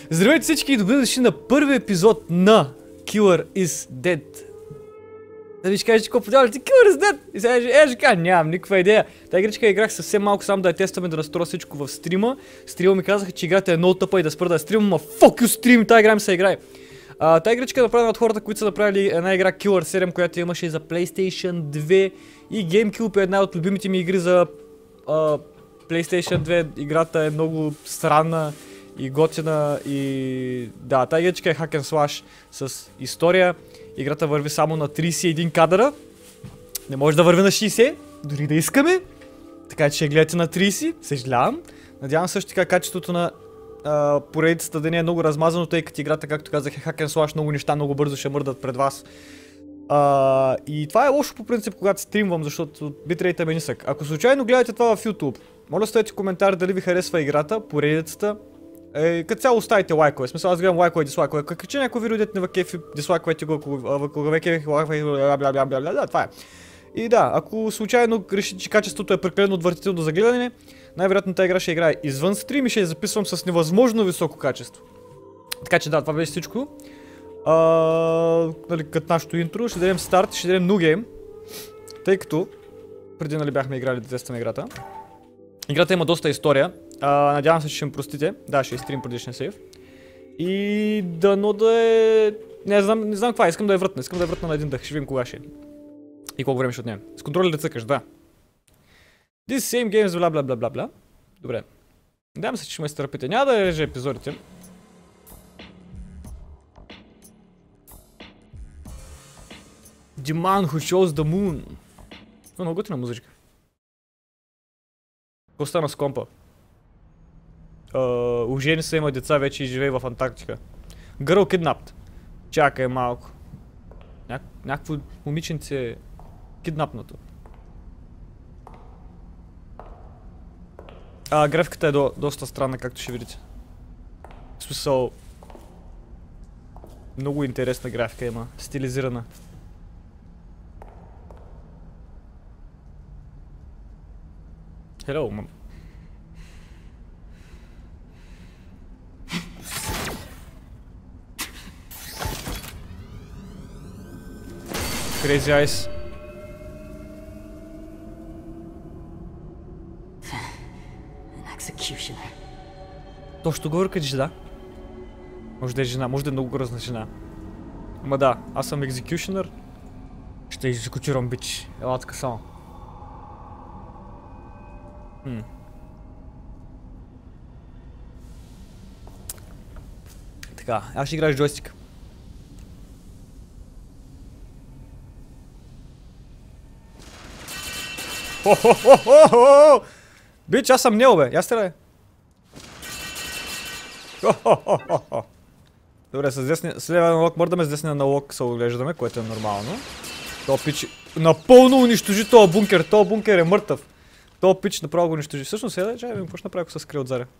Здравейте всички и добре дошли на първи епизод на Killer is Dead. Да ви ще кажете какво подяваш, Killer is Dead! И сега ще кажа, нямам никаква идея. Тази игричка играх съвсем малко само да я тестваме, да настроя всичко в стрима. Стрима ми казаха, че играта е много тъпа и да спра да стрима, ма fuck you стрим, тази игра ми се играе. Тази игричка е направена от хората, които са направили една игра Killer 7, която имаше и за PlayStation 2 и GameCube е една от любимите ми игри за PlayStation 2. Играта е много странна и готина и да, тази игричка е hack and slash с история. Играта върви само на 31 кадъра. Не може да върви на 60, дори да искаме. Така че ще гледате на 30, съжалявам. Надявам също така качеството на поредицата да не е много размазано, тъй като играта, както казах, е hack and slash, много неща много бързо ще мърдат пред вас. И това е лошо по принцип, когато стримвам, защото битрейта е нисък. Ако случайно гледате това в YouTube, моля оставете коментар дали ви харесва играта, поредицата. Като цяло оставите лайкове, смисъл аз гледам лайкове и дислайкове. Как че някой видео дете не въкефи, дислайковете го, ако векефи лайкове, бла, това е. И да, ако случайно решите, че качеството е прекалено отвратително за гледане, най-вероятно тази игра ще играе извън стрим и ще я записвам с невъзможно високо качество. Така че да, това беше всичко. Нали, като нашото интро, ще дадем старт, ще дадем new game, тъй като преди нали бяхме играли да тестваме играта. Играта има доста история. Надявам се, че ще ми простите. Да, ще изтрим предишния сейв. И дано да е... Не знам каква, искам да я вратна на един дъх, ще видим кога ще е. И колко време ще отнеме. С контроли да цъкаш, да. This same games, бла бла бла бла бла. Добре. Надявам се, че ще ме изтърпите. Няма да реже епизодите. The man who chose the moon. Много готина музичка. Какво стана с компа? Ожени се, има деца вече и живее в Антарктика. Гърл киднапт. Чакай малко. Някакво момиченце е киднапнато. Графиката е доста странна, както ще видите. В смисъл... Много интересна графика има, стилизирана. Hello, mom. Crazy eyes. An executioner. Точно говоря като жена. Може да е жена, може да е много грозна жена. Ама да, аз съм екзекюшенър. Ще екзекутирам бич. Ела така само. Така, аз ще играеш джойстик. Хо-хо-хо-хо-хо! Бич, аз съм Нео, бе. Я стреляй. Хо-хо-хо-хо-хо! Добре, с лева аналог мърдаме, с десния аналог се оглеждаме, което е нормално. То пич напълно унищожи този бункер. Този бункер е мъртъв. То пич направо го унищожи. Всъщност сега да видим какво ще направи, ако се скрие от заря.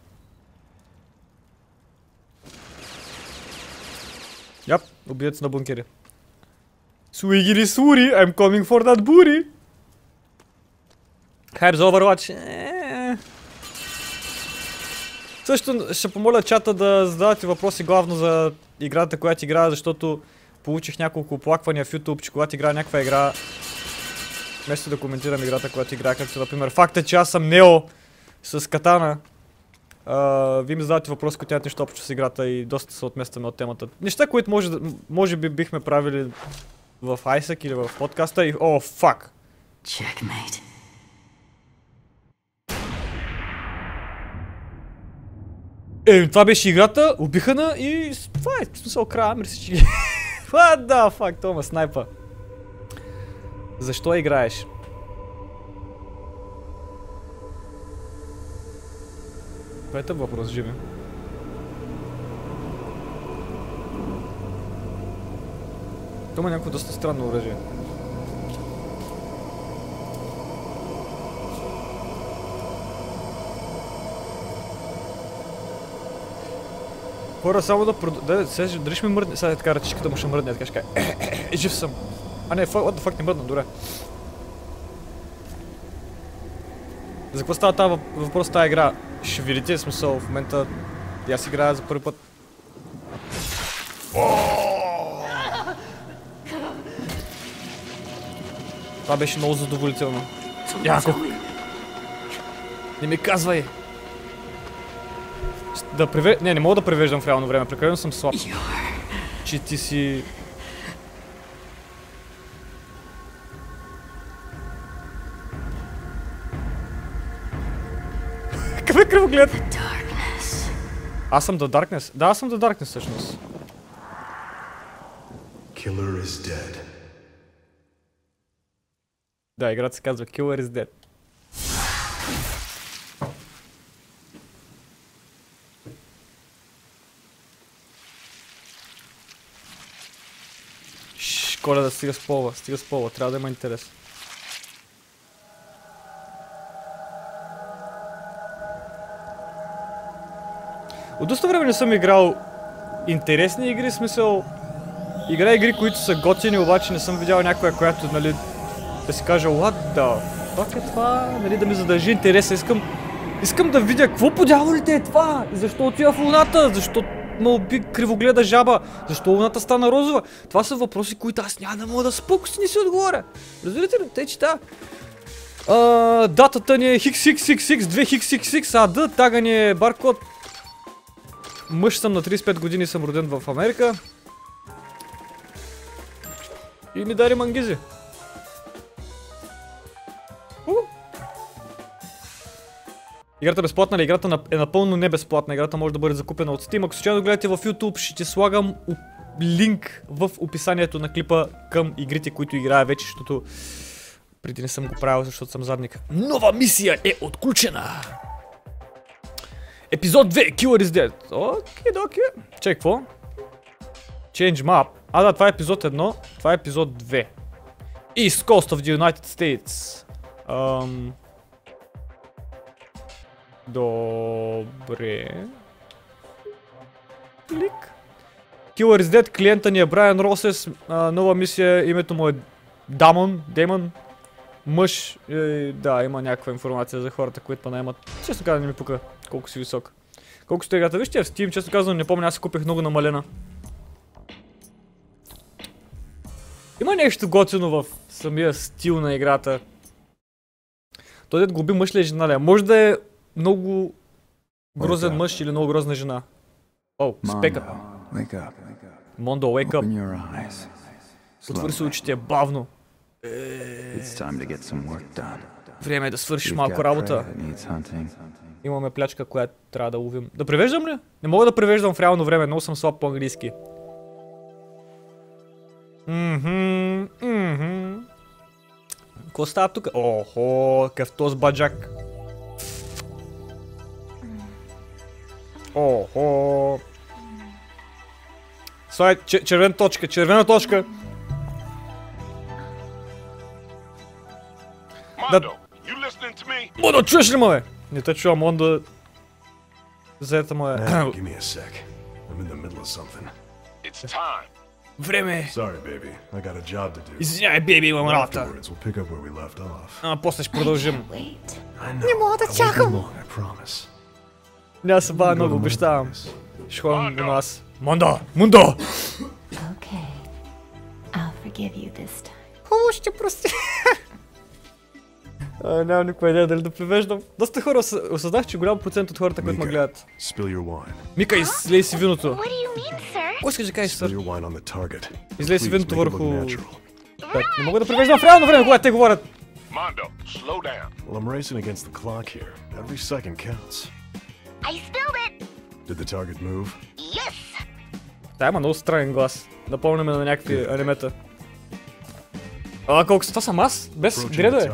Яп, убиец на бункери. Swiggy Suri, I'm coming for that booty. Хайп за Overwatch. Също ще помоля чата да задавате въпроси главно за играта, която играя, защото получих няколко оплаквания в YouTube, че когато играя някаква игра, вместо да коментирам играта, която играя, както например факта, че аз съм Нео с катана. Вие ми задавате въпроси, които нямат нищо общо с играта и доста се отместваме от темата. Неща, които може би бихме правили в Isaac или в подкаста и... О, фак! Checkmate. Това беше играта, убиха на и... Това е, в смисъл края, мерси, че ги... What the fuck, Тома, снайпа. Защо играеш? Това е тъп въпрос, живи. Това е някакво доста странно оръжие. Хора, само да сега дали ще ми мръдне, сега е така ръчичката му ще мръдне, така ще кажа жив съм. А не, what the fuck не мръдна, добре. За какво става въпрос с тази игра? Ще видите, смисъл в момента аз играя за първи път Това беше много задоволително. Яко. Не ми казвай. Да не мога да превеждам в реално време, прекалено съм слаб. Че ти си... Какъв е кръвоглед? Аз съм The Darkness. Да, аз съм The Darkness всъщност. Killer is dead. Да, играта се казва Killer is Dead. Коля да стига с пола, трябва да има интерес. От доста време не съм играл интересни игри, в смисъл... Игра игри, които са готини, обаче не съм видял някоя, която, нали, да си кажа, what the fuck е това, нали, да ми задържи интереса, искам да видя какво по дяволите е това, защо отива в луната, защо ме уби кривогледа жаба, защо луната стана розова. Това са въпроси, които аз няма да мога да спокойно не си отговоря. Разбирате ли, те чета. Датата ни е XXXX, 2XXX, АД, тага ни е баркод. Мъж съм на 35 години, съм роден в Америка. И ми дари мангизи. Играта е безплатна ли? Играта е напълно не безплатна. Играта може да бъде закупена от Steam. Ако случайно гледате в YouTube, ще ти слагам линк в описанието на клипа към игрите, които играя вече, защото преди не съм го правил, защото съм задник. Нова мисия е отключена! Епизод 2, Killer is Dead. Окей, доки. Чай, какво? Change map. Да, това е епизод 1, това е епизод 2. East Coast of the United States. Добре. Клик. Killer is Dead, клиента ни е Брайан Росес, нова мисия, името му е Демон. Мъж, да, има някаква информация за хората, които наемат. Честно казвам, не ми пука колко си висок. Колко сте играта, вижте в Steam, честно казвам, не помня, аз си купих много намалена. Има нещо готино в самия стил на играта. Той дед губи мъж ли е жена ли? Може да е много грозен мъж или много грозна жена. О, спека. Мондо, wake up. Отвори се очите бавно. Време е да свършиш малко работа. Имаме плячка, която трябва да ловим. Да превеждам ли? Не мога да превеждам в реално време, много съм слаб по-английски. Какво става тук? Охо, какъв този баджак. Охо. Слай, червена точка. Мондо, чуеш ли ме? Не те чувам, Мондо. Заета му е. Време. Извинявай, бейби, имам работа. После ще продължим. Не мога да чакам. Няма да се бавя много, обещавам. Ще ходим до нас. Мондо! Хубаво, ще прости. Нямам никаква идея дали да превеждам. Доста хора осъзнах, че голям процент от хората, които ме гледат. Мика, излей си виното. Какво искаш да кажеш, сър? Излей си виното върху... Не мога да превеждам в реално време, когато те говорят. Да, има много странен глас. Напомняме на някакви анимета. Колко са? Това съм аз? Без гредове?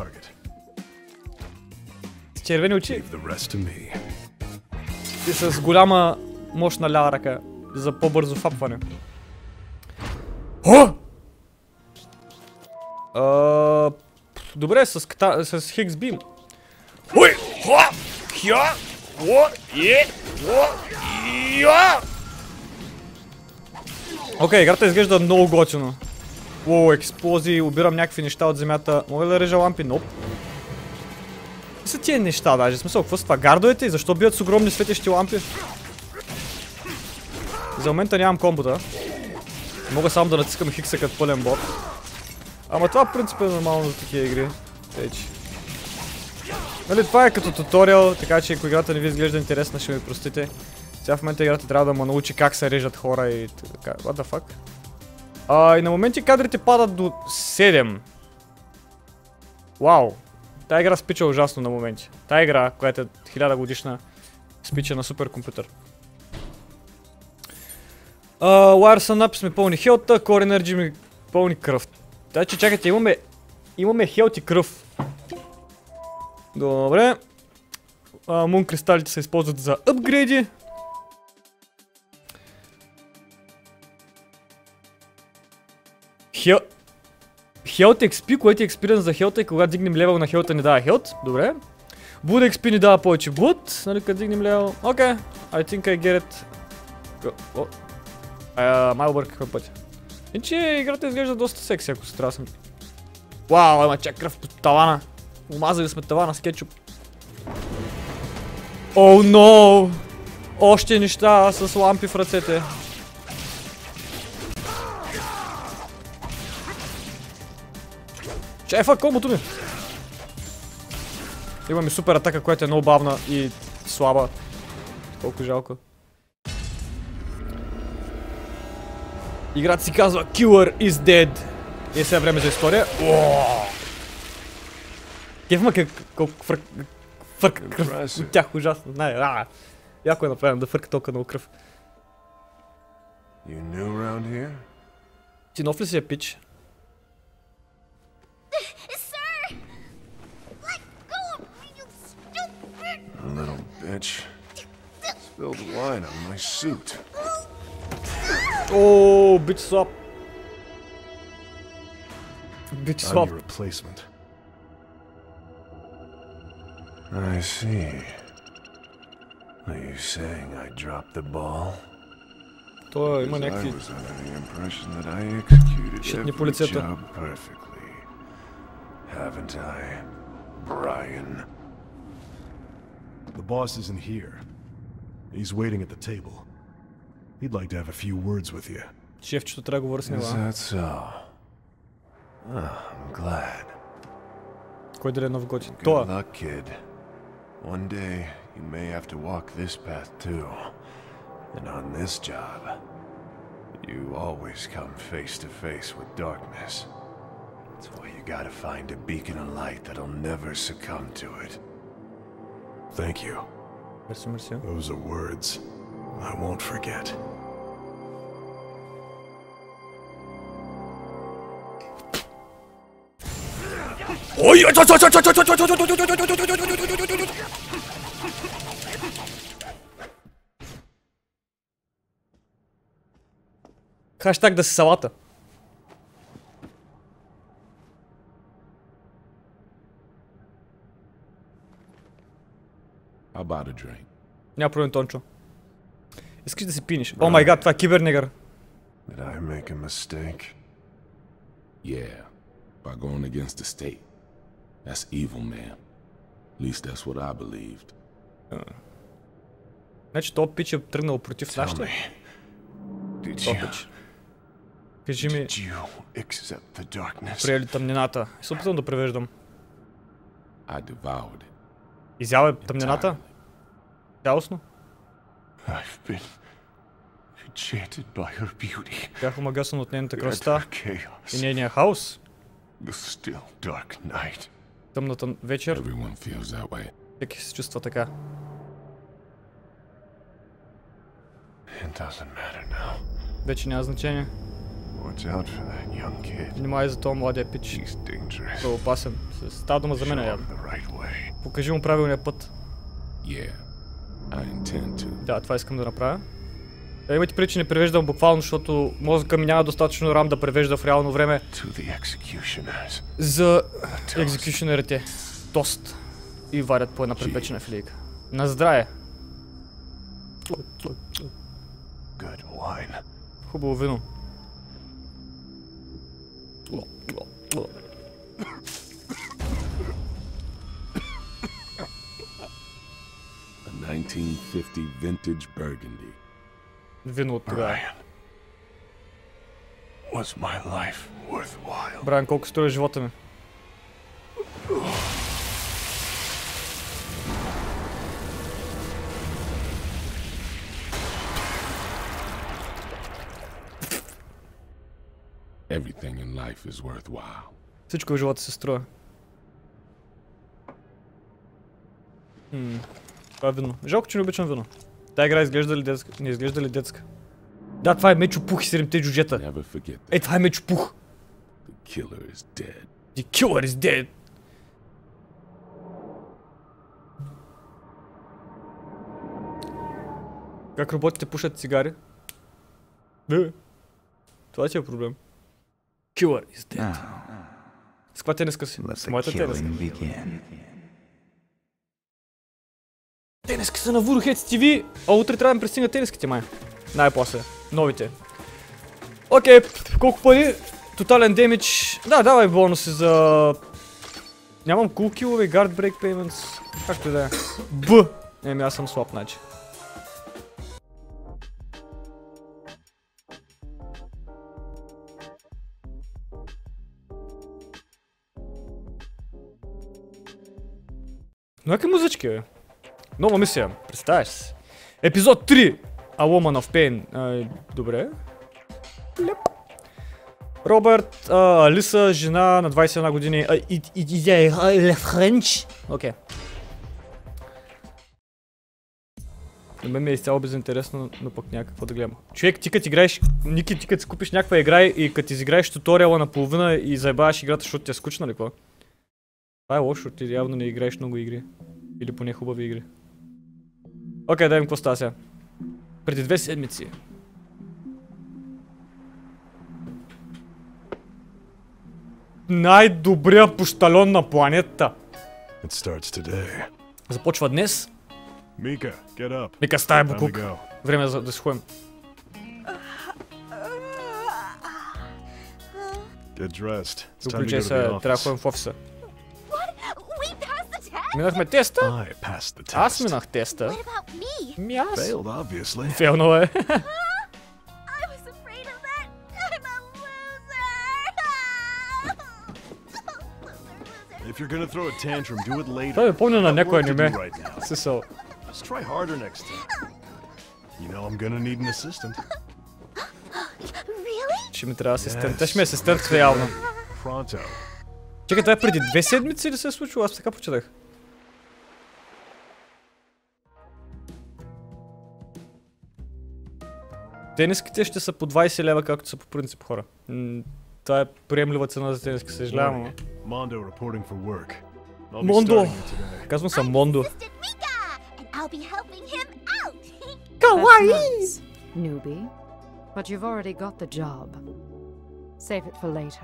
С червени очи? И с голяма мощна лява ръка. За по-бързо фапване. Добре, с Хикс Бим. Окей, играта изглежда много готино. Експлозии, обирам някакви неща от земята. Мога ли да режа лампи? Ноп. Какви са тия неща даже? В смисъл, какво са това? Гардовете? И защо бият с огромни светещи лампи? За момента нямам комбота. Мога само да натискам хикса като пълен бот. Ама това в принцип е нормално за такива игри. Нали, това е като туториал, така че ако играта не ви изглежда интересна, ще ми простите. Сега в момента играта трябва да ме научи как се режат хора и така. What the fuck? И на моменти кадрите падат до 7. Вау. Тая игра спича ужасно на моменти. Тая игра, която е 1000 годишна, спича на суперкомпютър. Wire Sun Up ми пълни хелта, Core Energy ми пълни кръв. Така че чакайте, имаме хелт и кръв. Добре. Мун кристалите се използват за апгрейди. Health XP, което е експириенс за хелта и когато дигнем левел на хелта ни дава хелт. Добре. Blood XP ни дава повече blood, нали като дигнем левел. Окей, I think I get it. Май объркахме пътя. Иначе играта изглежда доста секси, ако се трябва да съм. Вау, има чак кръв по тавана. Умазали сме тавана с кетчуп. Оу, но! Още неща с лампи в ръцете. Чай, фак, комбото ми! Имаме супер атака, която е много бавна и слаба. Колко жалко. Играта си казва Killer is dead. И сега време за история. Кефма колко фърка кръв от тях, ужасно. Яко е направено да фърка толкова много кръв. Ти нов ли си е, пич? Little bitch. Spilled wine on my suit. Oh, bitch swap. Bitch swap. I'm your replacement. I see. Are you saying I dropped the ball? То има някакви... I was under the impression that I executed every job perfectly. Haven't I, Brian? The boss isn't here. He's waiting at the table. He'd like to have a few words with you. Шефчето трябва да говори с него. Is that so? I'm glad. Кой да е нов готин? Good Това. luck, kid. One day you may have to walk this path too. And on this job, you always come face to face with darkness. That's why you gotta find a beacon of light that'll never succumb to it. Thank you. Мерси, мерси. Those are words I won't forget. Ой, хаштаг да си салата. How about a drink? Няма проблем, Тончо. Искаш да си пиниш. О май гад, това е кибернегър. Did I make a mistake? Yeah, by going against the state. That's evil, man. At least that's what I believed. Значи то пич е тръгнал против Tell нашите. me, did То you, пич. Кажи ми, did you accept the darkness? приели тъмнината. И се опитвам да превеждам. I devoured it. Изял е тъмнината? Цялостно? I've been enchanted by her beauty. Бях омагасан от нейната And красота her chaos. и нейния хаос. The still dark night. Тъмната вечер. Everyone feels that way. Всеки се чувства така. It doesn't matter now. Вече няма значение. Watch out for that young kid. Внимай за този младия пич. He's dangerous. Той е опасен. Става дума за мен, Show явно. him the right way. Покажи му правилния път. Yeah, I intend to. Да, това искам да направя. Имайте преди, че не превеждам буквално, защото мозъка ми няма достатъчно рам да превежда в реално време To the executioners. за екзекюшенерите. Тост. И варят по една препечена филийка. На здраве! Good wine. Хубаво вино. A 1950 vintage Burgundy. Вино от тогава. Brian. Was my life worthwhile? Брайан, колко струва живота ми? Everything in life is worthwhile. Всичко в живота се струва. Това е вино. Жалко, че не обичам вино. Тая игра изглежда ли детска? Не изглежда ли детска? Да, това е Мечо Пух и 7-те джуджета. Never forget that. Ей, това е Мечо Пух. The killer is dead. The killer is dead. Как роботите пушат цигари? Това ти е проблем. Killer is dead. С каква тениска си? С моята тениска. Тениски са на Voodoo Heads TV, а утре трябва да ми пристигнат тениските май. Най-после. Новите. Окей, колко пари? Тотален демидж. Да, давай бонуси за... Нямам cool килове, guard break payments. Както и да е. Б! Еми, аз съм слаб, значи. Но яка музички, бе? Нова мисия, представяш си. Епизод 3! A Woman of Pain. Добре. Леп. Робърт, Алиса, жена на 21 години. Френч. Окей. На мен ми е изцяло безинтересно, но пък някакво да гледам. Човек, ти като играеш, Ники, ти като си купиш някаква игра и като изиграеш туториала наполовина и заебаваш играта, защото ти е скучна ли какво? Това е лошо, ти явно не играеш много игри. Или поне хубави игри. Окей, дай им какво става сега. Преди 2 седмици. Най-добрият пощальон на планетата. It starts today. Започва днес. Mika, get up. Мика, стая Time to буклук. go. Време е да си ходим. Get dressed. It's time to go Включай to се, the трябва да office. ходим в офиса. We passed the test? Минахме теста. I passed the test. Аз минах теста. What about me? Ми аз. Failed, obviously. Фейлнал е. I was afraid of that. I'm a loser. If you're gonna throw a tantrum, do it later. Това ме помня на Got някой work to аниме. do right now. Смисъл. Just try harder next time. You know I'm gonna need an assistant. Really? Ще ми трябва асистент. Те ще ми е асистент реално. Pronto. Чакай, това е преди 2 седмици ли се е случило? Аз така почетах. Тениските ще са по 20 лева, както са по принцип, хора. Това е приемлива цена за тениски, съжалявам. Morning. Mondo reporting for work. I'll be Мондо! starting you today. Казвам съм Мондо. Assistant Mika, and I'll be helping him out. Каваи! Nice, newbie. But you've already got the job. Save it for later.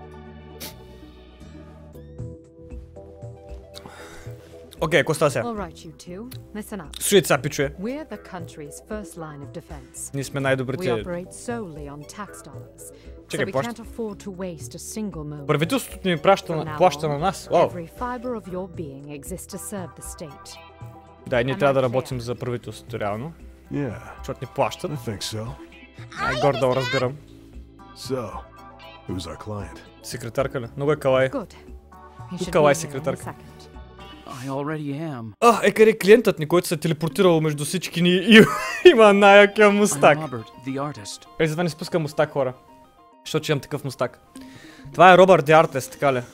Окей, какво става сега? All right, you two. Listen up. Слушайте сега, пичове. We're the country's first line of defense. Ние сме We най-добрите. operate solely on tax dollars. So Чакай, we плаща. can't afford to waste a single moment. Правителството ни From now плаща on, на нас. Вау. every fiber of your being exists to serve the state. Да, и ние трябва да работим за правителството, реално. Yeah, Защото ни плащат. I think so. Гордо разбирам. So, who's our client? Секретарка ли? Много е калай. Good. You should Калай be here in a секретарка. second. I already am. Къде клиентът ни, който се е телепортирал между всички ни и има най-якия I'm мустак. Robert, the artist. Затова не спускам мустак, хора. Защото имам такъв мустак. Това е Робърт the Artist, така ли?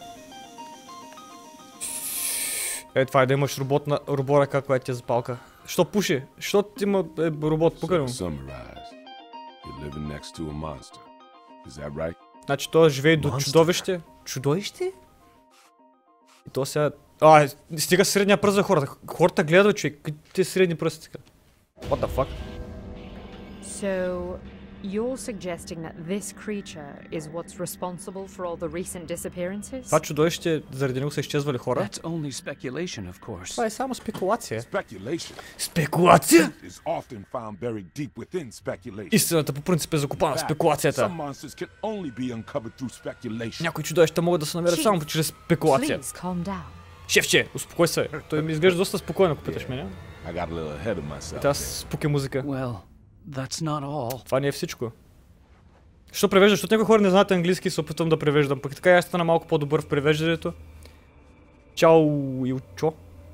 Това е да имаш робора, каква е тя запалка. Що пуши? Защото има робот, So покажи to му. summarize, you're living next to a monster. Is that right? Значи той живее до Monster. чудовище. Чудовище? И то сега... Стига средния пръст за хората. Хората гледат, човек. Те средни пръсти така. What the fuck? So, you're suggesting that this creature is what's responsible for all the recent disappearances? Това чудовище, заради него са изчезвали хора. That's only speculation, of course. Това е само спекулация. Speculation Спекулация? is often found buried deep within speculation. Истината по принцип е закопана в Some спекулацията. monsters can only be uncovered through speculation. Някои чудовища могат да се намерят само чрез спекулация. Please calm down. Шефче, успокой се. Той ми изглежда доста спокойно, ако питаш мен. I got a little ahead of myself. Тя спуки музика. Well, that's not all. Това не е всичко. Що превеждаш? Защото някои хора не знаят английски и се опитвам да превеждам. Пък така аз стана малко по-добър в превеждането. Чао Илчо.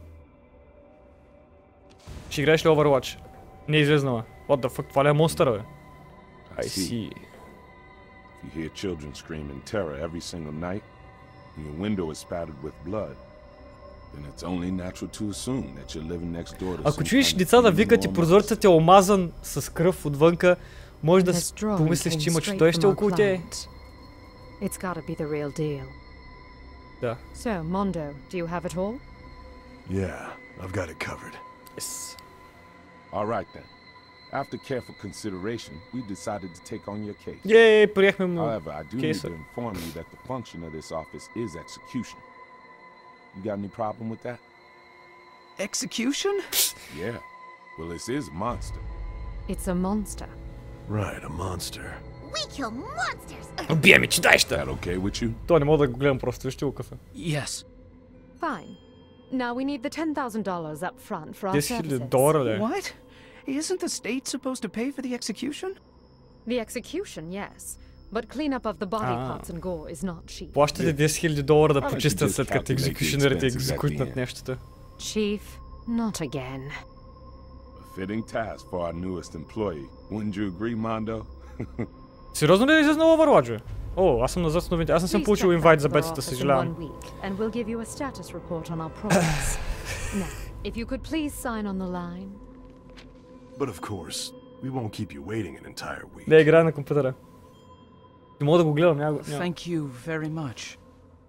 Ще играеш ли Overwatch? Не е излезнала. What the fuck, това ли е монстъра, бе? I see. If you hear children scream in terror every single night, and your window is spattered with blood, then it's only natural to assume that you're living next door to Ако some чуеш kind of деца да викат и paranormal прозорецът е омазан с кръв отвънка, може да This drawing помислиш, came че има straight чудовище from our около тебе. client. It's gotta be the real deal. Да. So, Mondo, do you have it all? Yeah, I've got it covered. Yes. All right then. After careful consideration, we decided to take on your case. Ей, приехме му However, I do need кейса. to inform you that the function of this office is execution. You got any problem with that? Execution? Yeah. Well, this is a monster. It's a monster. Right, a monster. We kill monsters. Убиеме Is чудовища! that okay with you? То не мога да го гледам просто, вижте го кафе. Yes. Fine. Now we need the $10,000 up front for our 10 000 services. долара, ле. What? Isn't the state supposed to pay for the execution? The execution, yes. But cleanup of the body Ah. parts and gore is not cheap. Плащате 10 000 долара да Why don't you почистят just след като calculate the екзекушенерите expenses at the екзекутнат end? нещата. Chief, not again. A fitting task for our newest employee. Wouldn't you agree, Mondo? Сериозно ли е излезнал Overwatch, бе? О, аз съм назад с новините. Аз не съм Please получил check инвайт back за with our бетата, office in съжалявам. 1 week, and we'll give you a status report on our progress. Now, if you could please sign on the line. But of course, we won't keep you waiting an entire week. Не, играя на компютъра. Не мога да го гледам, няма. Thank you very much.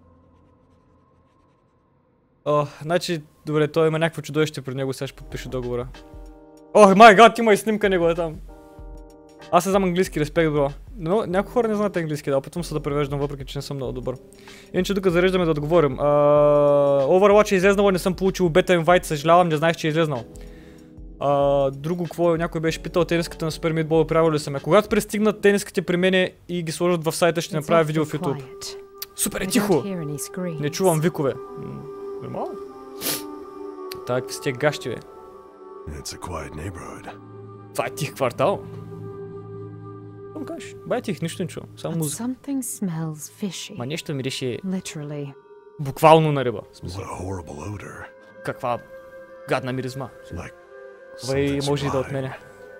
О, значи, добре, той има някакво чудовище при него, сега ще подпиша договора. О, май гад, има и снимка него е там. Аз не знам английски, респект, бро. Но някои хора не знаят английски, да опитвам се да превеждам, въпреки че не съм много добър. Иначе тук зареждаме да отговорим. Overwatch е излезнало, не съм получил бета инвайт, съжалявам, не знаех, че е излезнал. Друго, какво някой беше питал, тениската на Super Meat Ball, правил ли съм я? Когато пристигнат тениските при мене и ги сложат в сайта, ще направя видео в YouTube. Супер е тихо! Не чувам викове. Нормално. Так, сте гащи, бе. It's a quiet neighborhood. Това е тих квартал. Какво кажеш? Бай тих, нищо не чувам. Само музика. Something smells fishy. Ма нещо мирише Literally. буквално на риба. What a horrible odor. Каква гадна миризма. Like Вай, something's може и да rotting. отменя.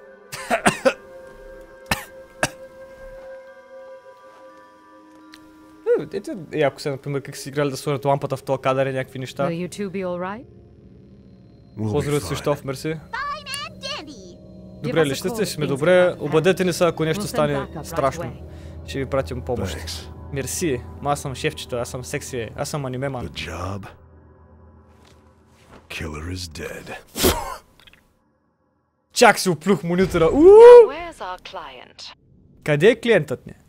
Ето, ако се, например, как си играли да сложат лампата в този кадър и някакви неща. Will you two be alright? We'll be Поздрави от fine. Свищов, мерси. Fine and dandy. Добре ли ще сме? Добре. Обадете ни се, ако нещо стане страшно. Ще ви пратим помощ. Thanks. Мерси. Ма аз съм шефчето, аз съм секси, аз съм аниме ман. The job. Killer is dead. Чак си оплюх монитора. Where's our client? Къде е клиентът ни?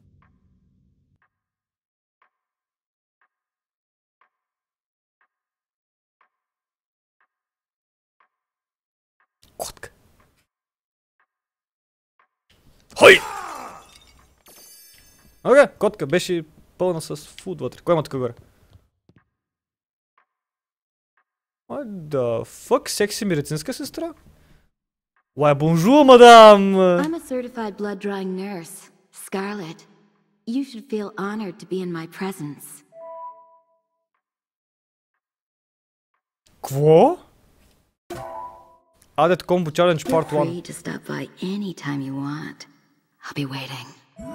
Котка. Хой! Окей, котка беше пълна с фуд вътре. Кой има тук горе? What the fuck? Секси медицинска сестра? Why, bonjour, madame! I'm a certified blood drawing nurse, Scarlett. You should feel honored to be in my presence. Кво? Added Combo Challenge Feel Part 1. free to stop by anytime you want. I'll be waiting.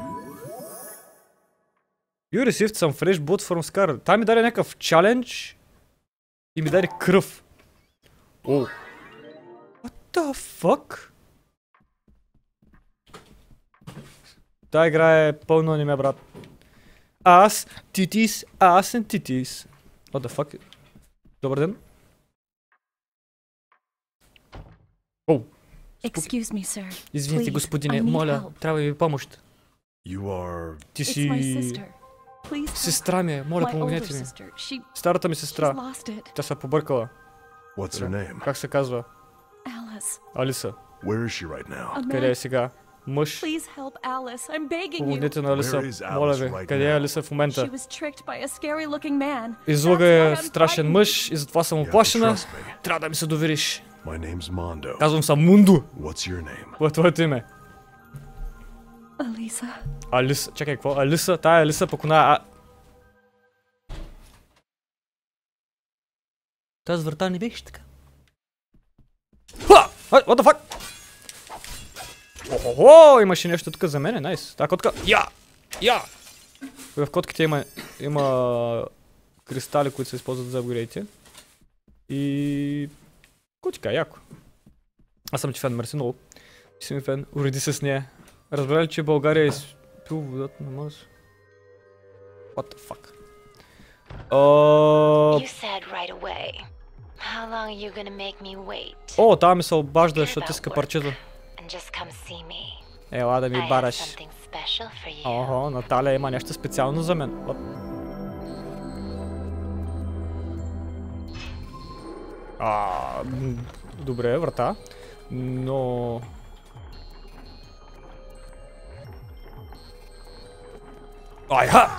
You received some fresh blood from Scarlet. Та ми даде някакъв чалендж и ми даде кръв. О. What the fuck? Та игра е пълно аниме, брат. Ass, titties, ass and titties. What the fuck? Добър ден. О. Excuse me, sir. Извините, Please, господине, I need моля, help. трябва ви помощ. You are... Ти It's my си... sister. Please help. Сестра ми е, моля, My older помогнете ми. sister. Старата ми She's сестра. lost it. Тя се е побъркала. What's her name? Как се казва? Alice. Алиса. Where is she right now? A Къде е man. сега? Мъж. Please help Alice. I'm begging you. Помогнете на Алиса. Where is Alice Моля ви. right Къде е now? Алиса в She момента? was tricked by a scary looking man. Излага That's е why I'm страшен frightened. мъж и затова съм You have to оплашена. trust me. Трябва да ми се довериш. My name's Mondo. Казвам съм Мундо. What's your name? Кое е твоето име? Elisa. Алиса, чакай, какво? Алиса, тая Алиса пък она... Тази врата не беше така. What the fuck? Охо, имаше нещо тук за мене, найс. Та котка, я! В котките има кристали, които се използват за апгрейдите. И... котика, яко. Аз съм ти фен, мерси много. Си ми фен, уреди се с нея. Разбра ли, че България е изпил водата на Марс? What the fuck? You said right away. How long are you gonna make me wait? О, тая ми се обажда, защото иска парчето. And just come see me. Ела да ми I have бараш. something special for you. Охо, Наталия има нещо специално за мен. What? Добре, врата. Но... Айха!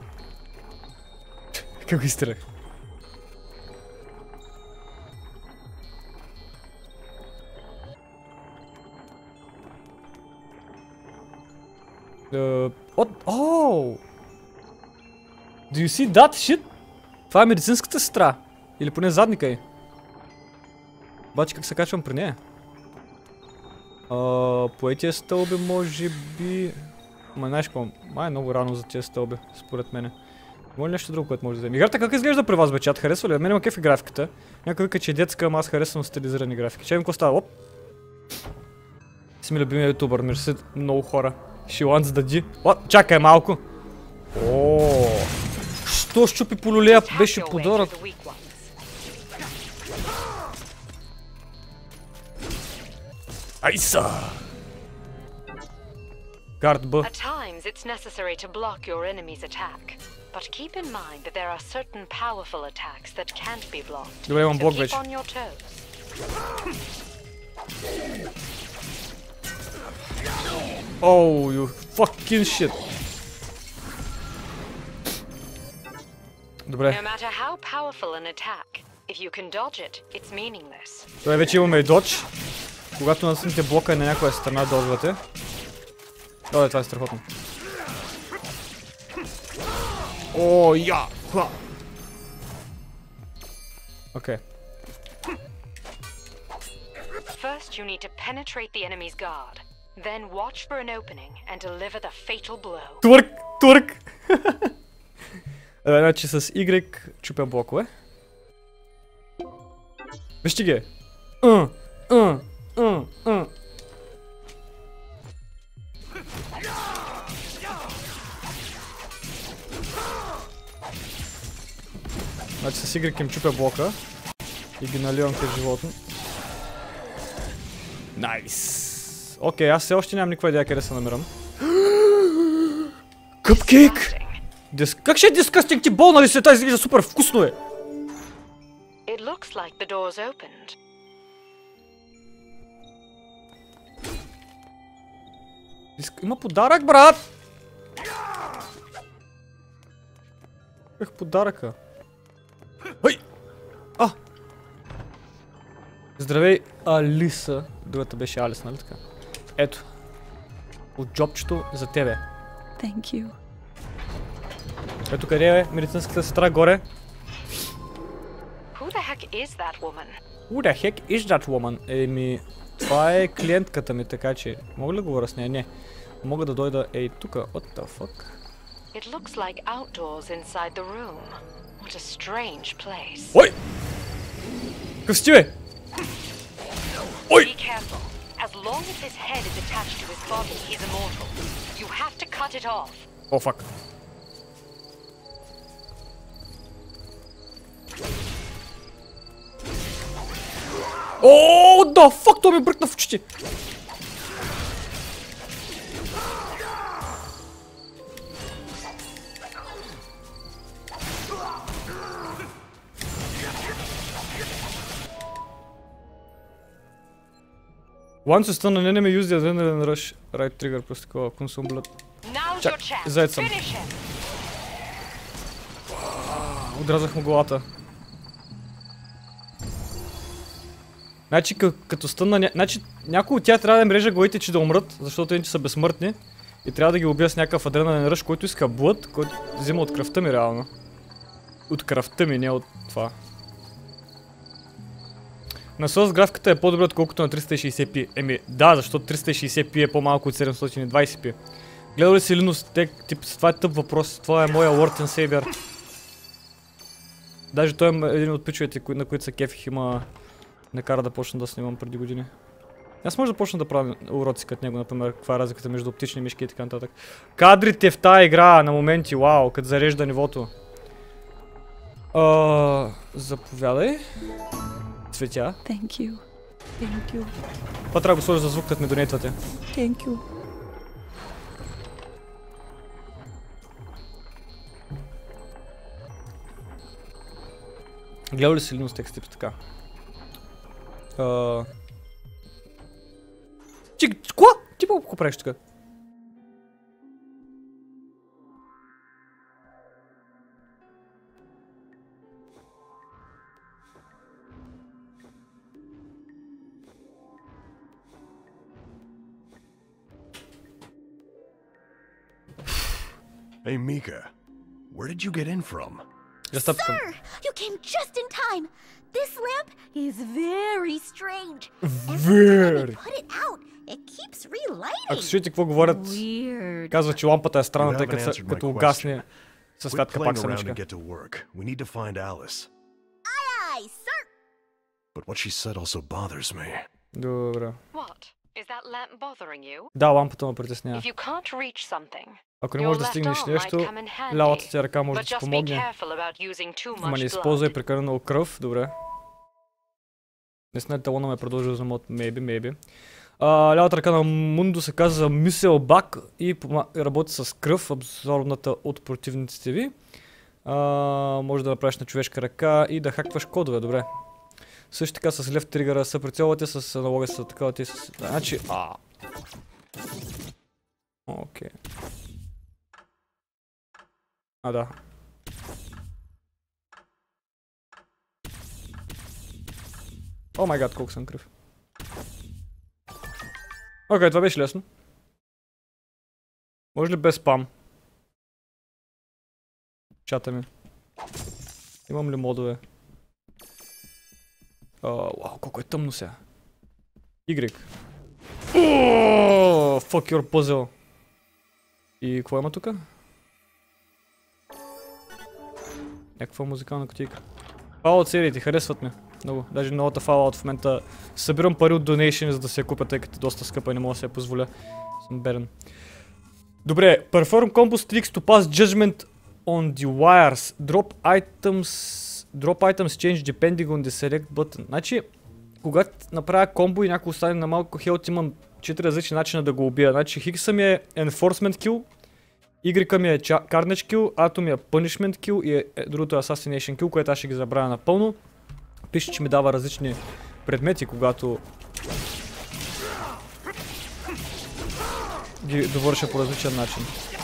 Как го изстрелях? Oh! Do you see that shit? Това е медицинската сестра. Или поне задника й. Обаче как се качвам при нея? По тези стълби може би... Ама знаеш какво? Май е много рано за тези стълби, според мене. Има ли нещо друго, което може да вземе? Играта как изглежда при вас, бе, чат? Харесва ли? Мен има кеф и графиката. Някой вика, че е детска, ама аз харесвам стилизирани графики. Че какво става? Оп! Си ми любимия ютубър, мерси много хора. She wants the G. О, чакай малко! Ооо! Що щупи по люлея? Беше подарък. Айса! Гард Б. At times, it's necessary to block your enemy's attack. But keep in mind that there are certain powerful attacks that can't be blocked. Добре, имам блок So вече. keep on your toes. Oh, you fucking shit. Добре. No matter how powerful an attack, if you can dodge it, it's meaningless. Добре, вече имаме и додж. Когато насъмте блока на някоя страна, доджвате. Добре, това е страхотно. О, я! Окей. First, you need to penetrate the enemy's guard. Then watch for an opening and deliver the fatal blow. Турк! Турк! Значи с Y чупя блокове. Вижте ги! Значи с Y им чупя блока и ги наливам към животно. Найс! Окей, аз все още нямам никаква идея къде се намирам. Къпкейк! Как ще е дискастинг, ти болна ли си? Тази изглежда супер вкусно е! It looks like the door's opened. Има подарък, брат! Ех, подаръка. Ой! Здравей, Алиса. Другата беше Алис, нали така? Ето. От джобчето за тебе. Thank you. Ето къде е медицинската сестра горе. Who the heck is that woman? Who the heck is that woman? Еми, това е клиентката ми, така че... Мога ли да говоря с нея? Не. Мога да дойда ей тука. What the fuck? It looks like outdoors inside the room. What a strange place. Ой! Какъв си, бе? Ой! Be careful. As long as his head is attached to his body, he's immortal. You have to cut it off. О, фак. О, да, фак, това ми бръкна в очите. Once you stun an enemy, use the adrenaline rush. Right trigger, plus такова, consume blood. Now's Чак, your chance. заед съм. Finish him. Отрязах му главата. Значи като стънна... Значи някой от тях трябва да им реже главите, че да умрат, защото иначе са безсмъртни. И трябва да ги убия с някакъв адренален ръж, който иска блъд, който взима от кръвта ми реално. От кръвта ми, не от това. На SOS графиката е по-добра, отколкото на 360p. Еми, да, защото 360p е по-малко от 720p. Гледал ли си Linus Tech Tips? Това е тъп въпрос. Това е моя Lord and Savior. Даже той е един от пичовете, на които са кефих, има накара да почна да снимам преди години. Аз може да почна да правя уроци като него, например, каква е разликата между оптични мишки и така нататък. Кадрите в тая игра на моменти, вау, като зарежда нивото. Заповядай. Цветя. Thank you. Thank you. Това трябва да го сложа за звук, като ме донейтвате. Thank you. Гледал ли си Linus Tech Tips така? Какво? Ти какво правиш така? Hey, Mika. Where did you get in from? Just up to... Sir, you came just in time. This lamp is very strange. Every time I put it out, it keeps relighting. Ако чуете какво говорят, Weird. казва, че лампата е странна, You тъй haven't answered my като question. угасне със Quit святка playing пак around and самичка. get to work. We need to find Alice. Aye, aye, sir. But what she said also bothers me. Добре. What? Is that lamp bothering you? Да, лампата ме притеснява. If you can't reach something, Ако не your можеш да left стигнеш arm might нещо, come in handy. лявата ти ръка може But да ти just be помогне. careful about using too Ама не much използвай blood. прекалено кръв, добре. Наистина талона ме продължи за мод, maybe. Лявата ръка на Мундо се казва Мисел Бак и работи с кръв, абсорбната от противниците ви. Може да направиш на човешка ръка и да хакваш кодове, добре. Също така с лев тригъра се прицелвате с аналога с такава ти с... Значи... Окей. Да. О май гад, колко съм крив. Окей, това беше лесно. Може ли без спам? Чата ми. Имам ли модове? Вау, колко е тъмно сега. Y. Fuck your puzzle. И какво има тука? Някаква музикална кутийка. Fallout сериите, харесват ме. Много. Даже новата Fallout в момента събирам пари от donation, за да се я купя, тъй като е доста скъпа и не мога да се я позволя. Съм беден. Добре, perform combos tricks to pass judgment on the wires. Drop items change depending on the select button. Значи, когато направя комбо и някой остане на малко хелт, имам 4 различни начина да го убия. Значи, хикса ми е enforcement kill, Y-ка ми е carnage kill, A-то ми е punishment kill и другото е assassination kill, което аз ще ги забравя напълно. Пише, че ми дава различни предмети, когато ги довърша по различен начин.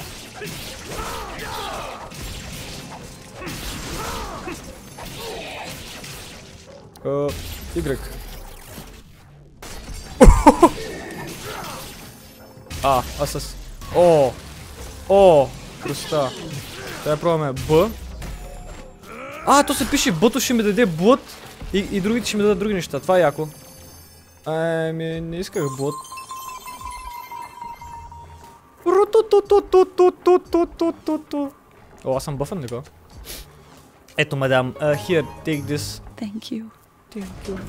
Y. Асас. Кръста. Трябва да пробваме Б. То се пише Б-то ще ми даде блъд и другите ще ми дадат други неща. Това е яко. Не исках блъд. Аз съм бъфън ли го? Ето, мадам. Here, take this. Thank you. Thank you.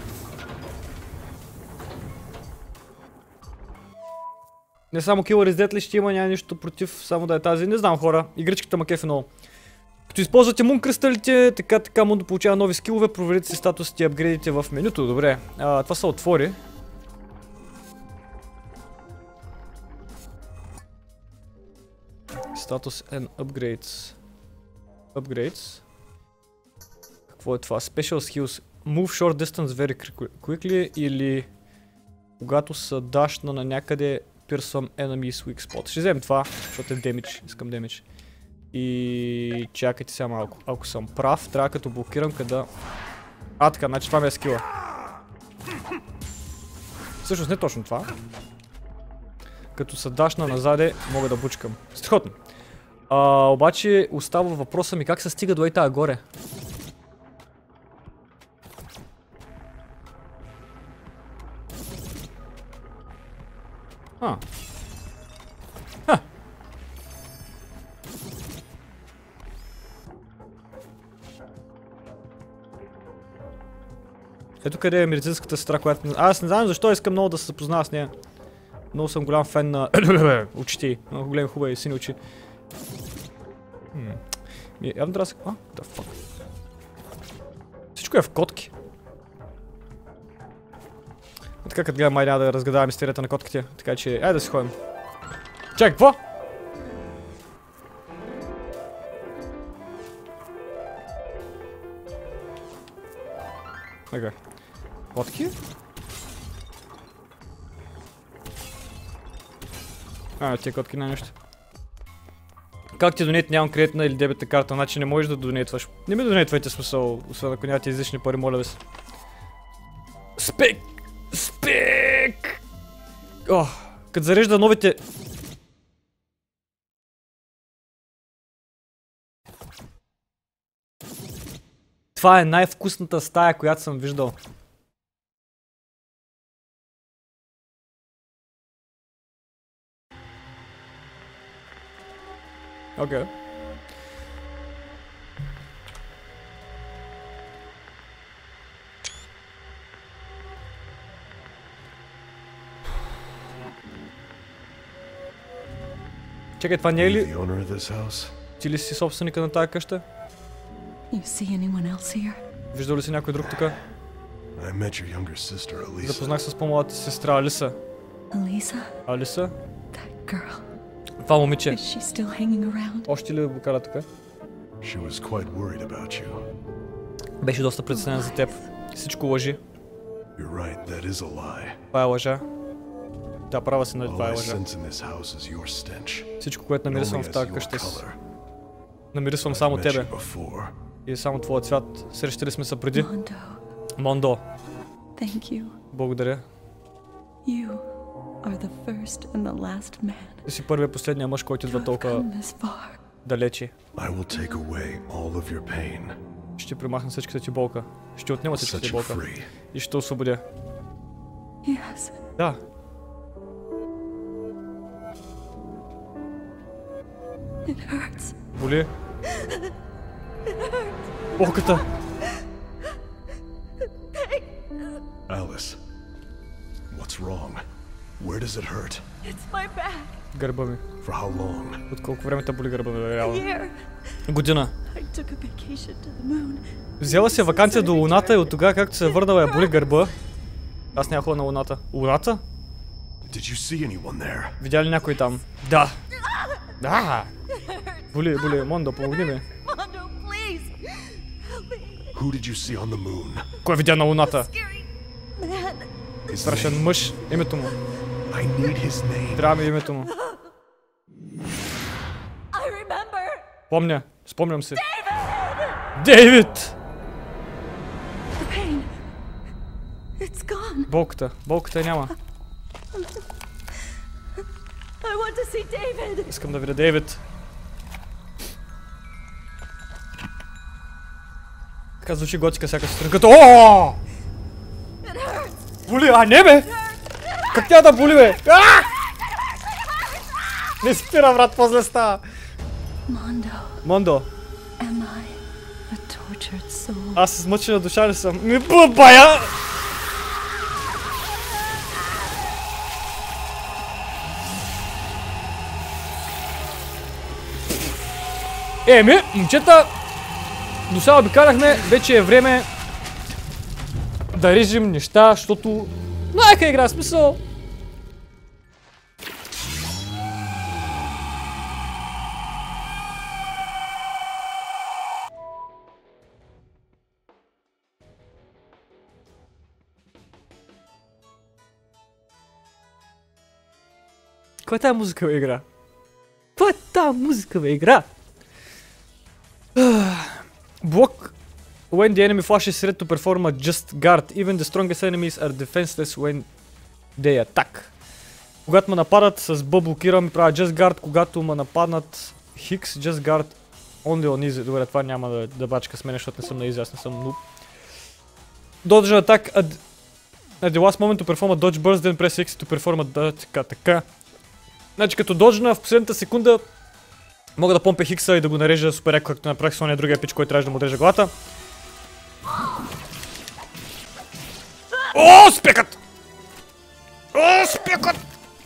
Не само Killer is Dead ли ще има, няма нищо против, само да е тази. Не знам, хора, игричката ма кефи много. Като използвате мун кристалите, така Мундо получава нови скилове, проверете си статусите и апгрейдите в менюто. Добре, това се отвори. Статус and upgrades. Upgrades. Какво е това? Special skills. Move short distance very quickly или когато са дашна на някъде pierce some enemies weak spot. Ще вземем това, защото е damage. Искам damage. И чакайте сега малко. Ако съм прав, трябва като блокирам къда... Така, значи това ми е скила. Всъщност не точно това. като се дашна назаде, мога да бучкам. Страхотно. Обаче остава въпроса ми как се стига до тази горе. Ето къде е медицинската сестра, която... Аз не знам защо искам много да се запозная с нея. Много съм голям фен на очите. Много големи хубави сини очи. Явно трябва да се... What the fuck? Всичко е в котки. Така като гледам, май няма да разгадава мистерията на котките. Така че, айде да си ходим. Чакай, какво? Така. Котки? Тия котки на нещо. Как ти донет, нямам кредитна или дебетна карта, значи не можеш да донетваш. Не ми донетвайте смисъл, освен ако нямате излишни пари, моля ви се. Спек! Спек! Като зарежда новите... Това е най-вкусната стая, която съм виждал. Окей. Чакай, това не е ли... Ти ли си собственика на тази къща? Виждал ли си някой друг тук? Запознах с по-младата сестра Алиса. Алиса? Това момиче. Още ли го кара тук? Беше доста притеснена за теб. Всичко лъжи. Това е лъжа. Да, права си, нали, това е лъжа. Всичко, което намирисвам в тази къща, намирисвам само тебе. И само твоя цвят. Срещали сме се преди. Мондо. Благодаря. Ти си първият последния мъж, който идва толкова далече. Ще примахна всичката ти болка. Ще отнема всичката ти болка. И ще те освободя. Да. Боли? Болката! Alice, what's wrong? Where does it hurt? It's my back. Гърба ми. For how long? От колко време те боли гърба ми? Година. Взела си ваканция до Луната и от тогава, както се е върнала, я боли гърба. Аз няма ходя на Луната. Луната? Видя ли някой там? Да. Да. Боли, боли. Мондо, помогни ми. Кой видя на Луната? Страшен мъж. Името му. Трябва ми името му. Помня. Спомням се. Дейвид! Болката. Болката няма. Искам да видя Дейвид. Така звучи готика всяка сутрин, като ОООО! Боли, не бе! Как тя да боли, бе? Не спира, брат, после става. Мондо. Аз с мъчена душа ли съм? Ми бая! Еми, момчета, до сега обикаляхме, вече е време да режем неща, защото майка игра, смисъл. Каква е тази музика, бе, игра? Каква е тази музика, бе, игра? Block when the enemy flashes red to perform a just guard. Even the strongest enemies are defenseless when they attack. Когато ме нападат с Б блокирам и правя Just Guard, когато ме нападнат Хикс, Just Guard, only on easy. Добре, това няма да бачка с мен, защото не съм на easy, аз не съм noob. Dodge attack at the last moment to perform a dodge burst, then press X to perform a така. Значи като доджна в последната секунда мога да помпя Хикса и да го нарежа супер яко, както направих с ония другия пич, който трябваше да му отрежа главата. О, спекът! О, спекът!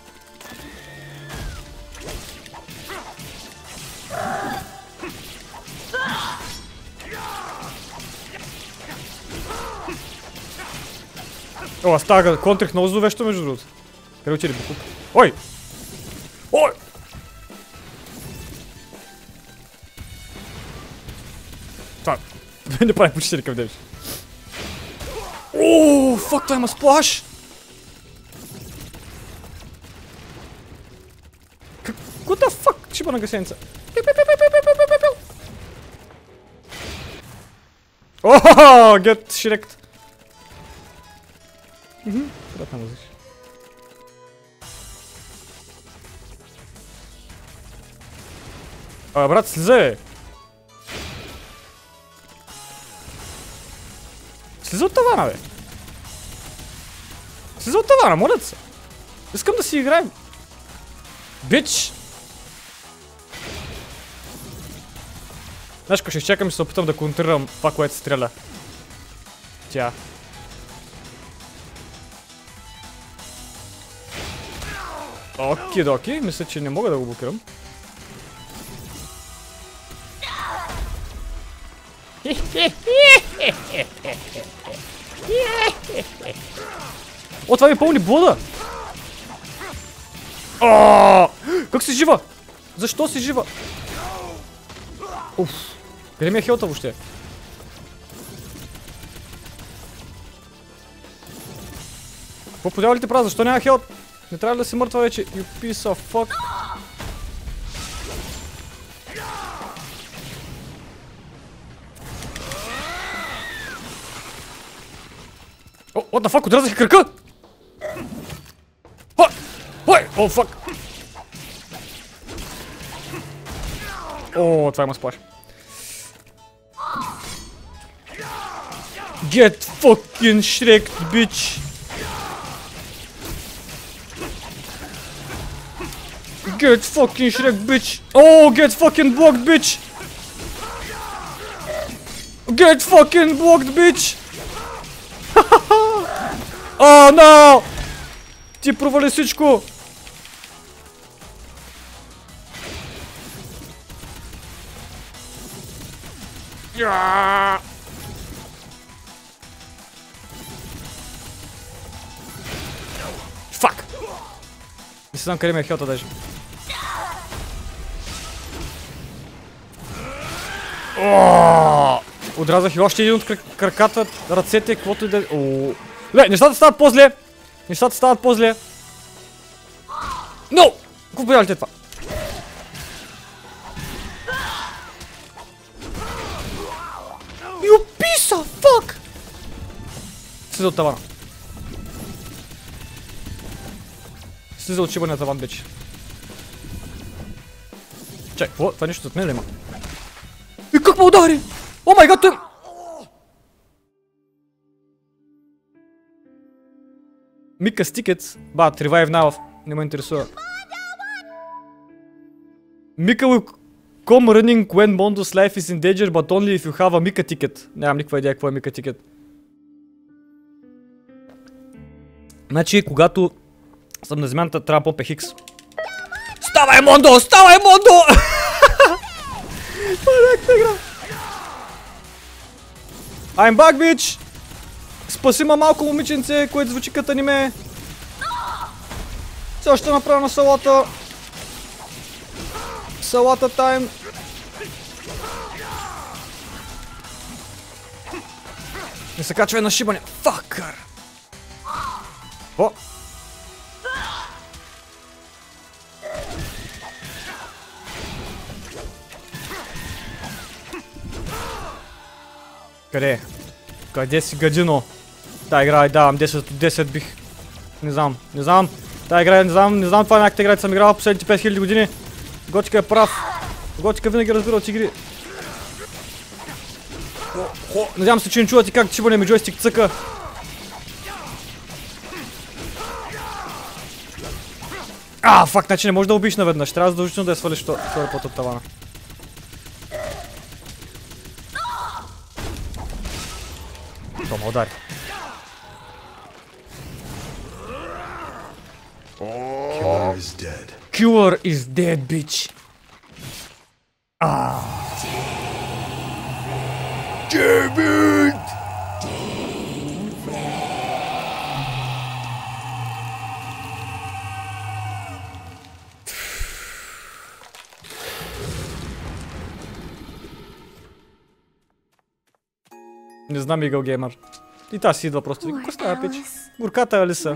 О, аз тага контрих много зловещо между другото. Къде отиде Букуп? Ой! Ой! Това не прави почти никакъв демидж. Ооо, фак, той има сплаш! What the fuck? Шиба на гасеница. Охо, get shreked. Куда там лазиш? Брат, слизай! Слизай от тавана, бе! Слизай от тавана, моля се! Искам да си играем! Бич! Знаеш, ако ще изчакам и се опитам да контрирам това, което стреля. Тя. Оки-доки, мисля, че не мога да го блокирам. О, това ми пълни блуда! Как си жива? Защо си жива? Уф. Къде ми е хелта въобще? Какво подява ли ти правя? Защо няма хелт? Не трябва ли да си мъртва вече? You piece of fuck. О, what the fuck? Отрязах кръка! Ой! О, fuck! О, това има сплаш. Get fucking shreked, bitch! Get fucking shreked, bitch! Oh, get fucking blocked, bitch! Get fucking blocked, bitch! Oh, no! Ти провали всичко! Фак! Не знам къде ми е хелта даже. Отрязах и още един от краката, ръцете, каквото и да... Не, нещата стават по-зле! Нещата стават по-зле! Но! Какво подявате това? You piece of fuck! Слиза от тавана. Слиза от шибания таван, вече. Чай, какво? Това нещо зад мен ли има? И как ме удари? О май гад, той... Mika's tickets, but revive now. Не ме интересува. Mika will come running when Mondo's life is in danger, but only if you have a Mika ticket. Нямам никаква идея какво е Mika ticket. Значи, когато съм на земята, трябва да помпя Хикс. Ставай, Мондо! Ставай, Мондо! Това е някаква игра. I'm back, bitch! Спаси ма малко момиченце, което звучи като аниме. Все още направя на салата. Салата тайм. Не се качва на шибане. Факър! О! Къде? Къде си, гадино? Та игра, давам 10 от 10 бих. Не знам, не знам. Тая игра, не знам това е някаква игра, съм играл последните 5000 години. Готика е прав. Готика винаги разбира от игри. Надявам се, че не чувате как чибане ми джойстик цъка. Фак, значи не можеш да убиш наведнъж. Трябва задължително да я свалиш втори път от тавана. Това ме удари. Killer is dead. Killer is dead, bitch. David! Не знам, Игъл Геймър. И та си идва просто. Какво става, пич? Горката е Алиса.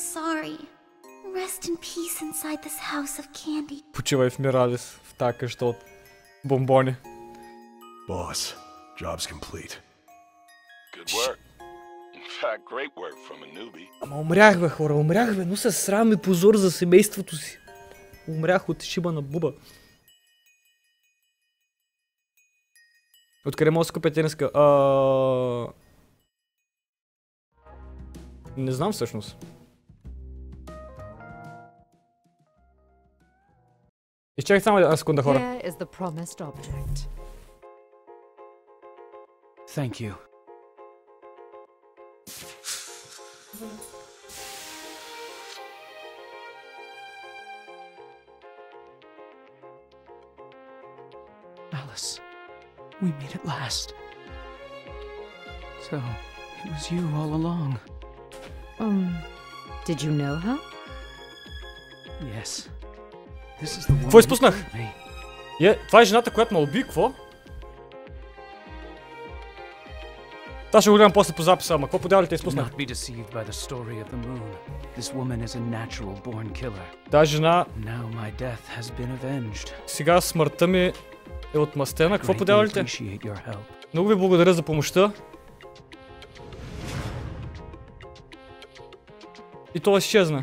Почивай в мир, Алис. В тази къща от бомбони. Boss, job's complete. Good work. In fact, great work from a newbie. Ама умрях, бе, хора, умрях, бе. Но се срам и позор за семейството си. Умрях от шиба на буба. Откъде мога да си купя тениска? Не знам всъщност. Изчакай само една секунда, хора. Here is the promised object. Thank you. Alice, we meet at last. So, it was you all along. Did you know her? Yes. This is the woman Какво изпуснах? who killed me. Това е жената, която ме уби, какво? Та ще го гледам после по записа, ама какво подявали те изпуснах? Not be deceived by the story of the moon. This woman is a natural born killer. Та жена... Now my death has been avenged. Сега смъртта ми е отмъстена. Какво подявали те? Appreciate your help. Много ви благодаря за помощта. И това изчезна.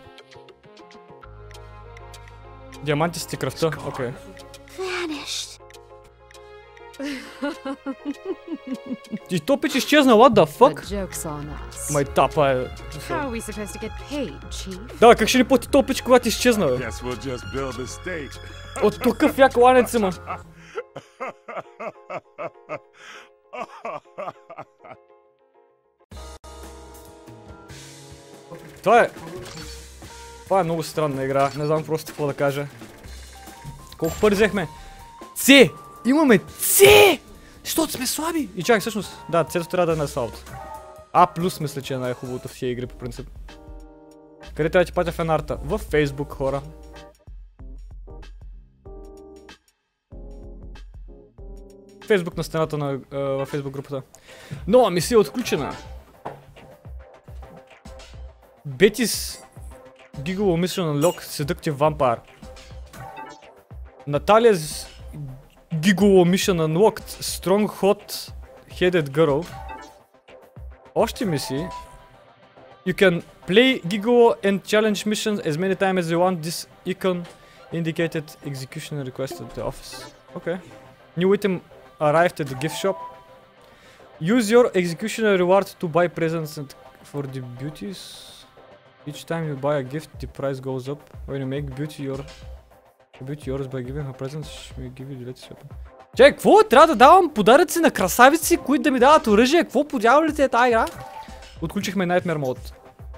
Диамантистите кръвта, окей. И то пич изчезна, what the fuck? The joke's on us. Май тапа е... How are we supposed to get paid, Chief? Да, как ще ни плати то пич, когато изчезна, бе? Guess we'll just build a state. От такъв як ланец има. Това е много странна игра, не знам просто какво да кажа. Колко пари взехме? С! Имаме С! Защото сме слаби! И чакай, всъщност, да, С-то трябва да е на асфалт. А плюс мисля, че е най-хубавото в тия игри по принцип. Къде трябва да ти патя фенарта? Във Facebook, хора. Facebook на стената на във Facebook групата. Нова мисия е отключена. Бетис Gigolo Mission Unlocked Seductive Vampire. Наталия's Gigolo Mission Unlocked Strong Hot Headed Girl. Още мисии. You can play Gigolo and challenge missions as many times as you want. This icon indicated execution request at the office. Okay. New item arrived at the gift shop. Use your executioner reward to buy presents and for the beauties. Each time you buy a gift, the price goes up. When you make beauty yours by giving her presents, she will give you the latest weapon. Чай, какво? Трябва да давам подаръци на красавици, които да ми дават оръжие. Какво подявалите е тази игра? Отключихме Nightmare Mode.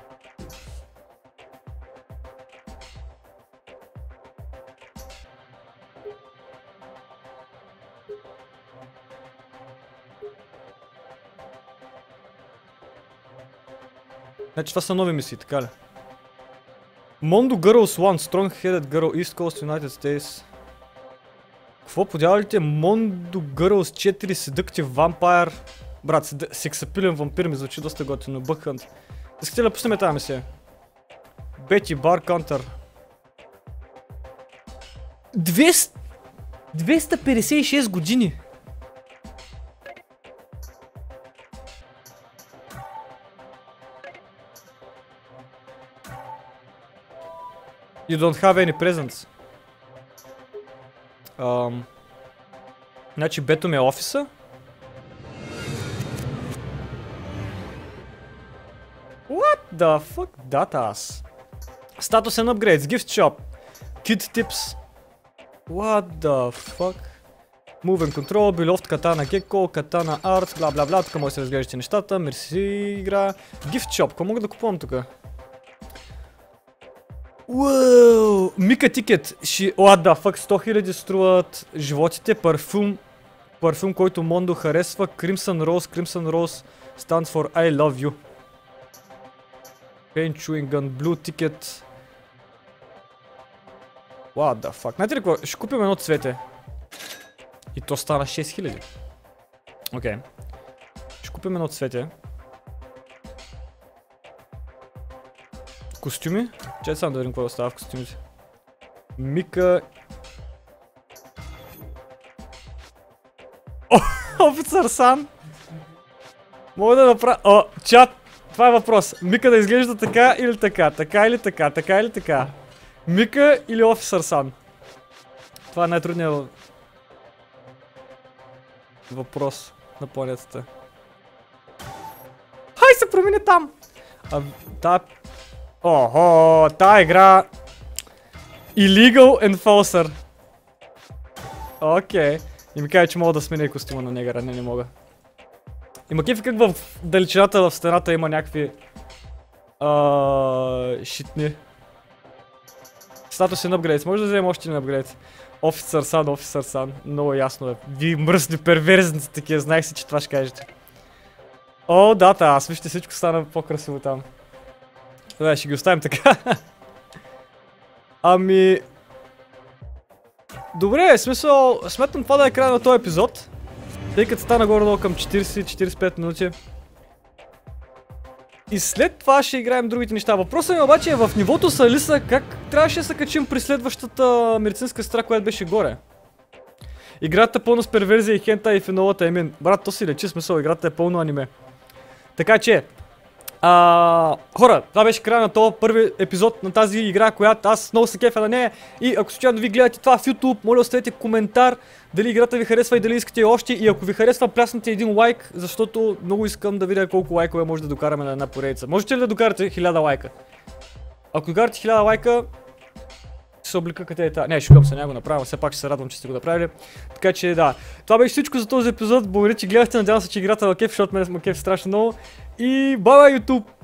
Значи това са нови мисии, така ли? Mondo Girls 1, Strong Headed Girl, East Coast, United States. Какво подявалите? Mondo Girls 4, Seductive Vampire. Брат, сексапилен вампир ми звучи доста готино. Бъкхънт. Искате ли да пуснем тази мисия? Бети Бар Кантър. 256 години! You don't have any presents. Значи бето ми е офиса. What the fuck? Дата аз. Status and upgrades. Gift shop. Kid tips. What the fuck? Move and control. Beloved katana gecko. Katana arts. Бла бла бла. Тук може да се разглеждате нещата. Мерси игра. Gift shop. Какво мога да купувам тук? Уау! Мика тикет. What the fuck? 100 000 струват животите. Парфюм. Парфюм, който Мондо харесва. Crimson Rose. Crimson Rose stands for I love you. Pain chewing gun. Blue ticket. What the fuck? Знаете ли какво? Ще купим едно цвете. И то стана 6000. Окей. Ще купим едно цвете. Костюми? Чай само да видим какво да става в костюмите. Мика... Офицер Сан! Мога да направя... О, чат! Това е въпрос. Мика да изглежда така или така? Така или така? Така или така? Мика или Офицер Сан? Това е най-трудният въпрос на планетата. Хай се промени там! Охо, тая игра... Illegal Enforcer. Окей. И ми кажа, че мога да сменя костюма на негъра. Не мога. Има кефи как в далечината в стената има някакви... Шитни. Статус и апгрейд. Може да вземем още един апгрейд. Офицер Сан, Офицер Сан. Много ясно е. Вие мръсни перверзници такива. Знаех си, че това ще кажете. О, дата, аз вижте всичко стана по-красиво там. Добре, ще ги оставим така. Ами... Добре, смисъл, сметам това да е края на този епизод. Тъй като стана горе-долу към 40-45 минути. И след това ще играем другите неща. Въпросът ми обаче е в нивото с Алиса, как трябваше да се качим при следващата медицинска сестра, която беше горе. Играта е пълно с перверзия и хента и феновата емин. Брат, то си лечи, смисъл, играта е пълно аниме. Така че... хора, това беше края на този първи епизод на тази игра, която аз много се кефя на нея. И ако случайно ви гледате това в YouTube, моля оставете коментар дали играта ви харесва и дали искате още. И ако ви харесва, пляснете един лайк, защото много искам да видя колко лайкове може да докараме на една поредица. Можете ли да докарате 1000 лайка? Ако докарате 1000 лайка, ще се облика къде е тази. Не, шукам се, няма го направя, все пак ще се радвам, че сте го направили. Така че да, това беше всичко за този епизод. Благодаря, че гледахте, надявам се, че играта на кеф, защото мен ме кеф страшно много. И бай-бай YouTube!